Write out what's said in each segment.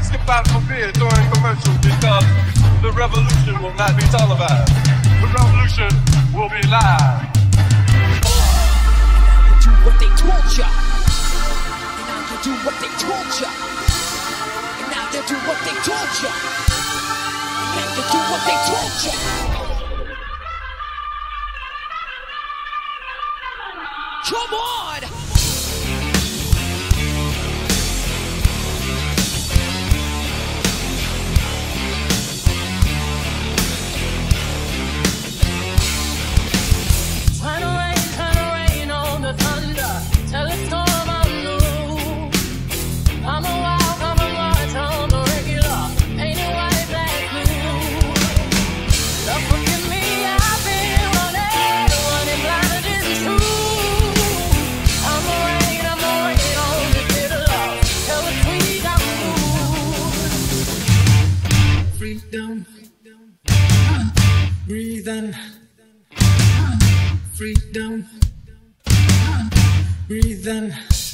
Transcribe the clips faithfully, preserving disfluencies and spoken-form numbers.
skip out for beer during commercials because the revolution will not be televised. The revolution will be live. Do what they told ya. And now you do what they told ya. And now you do what they told ya. And now you do what they told ya. Come on! Turn away, turn away on the thunder. Tell a storm I'm new. I'm a wild, I'm a march on the regular. Ain't it white, black, blue? Love, forgive me, I've been running, running blind and true. I'm a rain, I'm a rain on the bitter love. Tell the tweed I'm blue. Freedom, breathing. Freedom, breathing.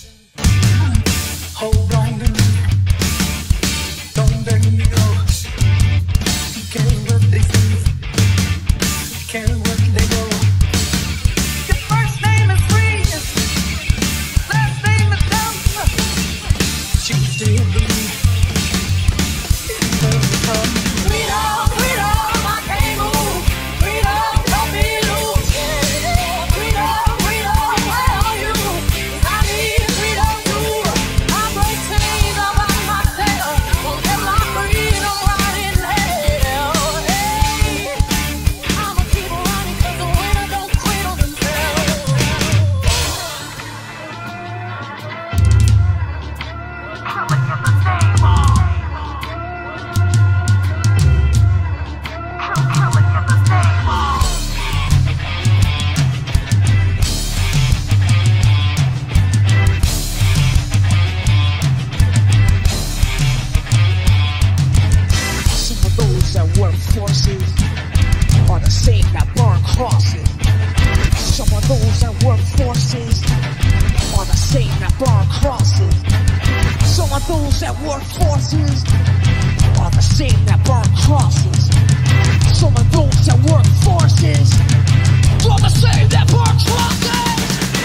Hold on to me, don't let me go. Care what they say, care what they go. Your first name is free, last name is dumb. You still believe in the problem. Freedom, freedom, I can't move. Freedom, don't be loose. Freedom, freedom, where are you? I need freedom too. I break chains all by myself. Won't get my freedom right in hell. Hey, I'ma keep running 'cause the winner don't quit on themselves. Some of those that work forces are the same that burn crosses. Some of those that work forces are the same that burn crosses. Some of those that work forces are the same that burn crosses. Some of those that work forces are the same that burn crosses.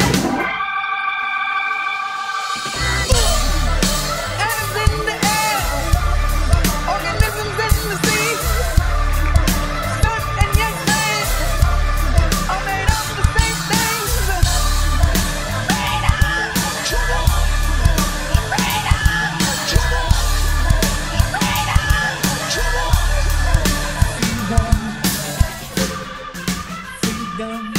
Hands in the air, organisms in the sea. Sun and yes man are made of the same things. Freedom, freedom, freedom, freedom, freedom.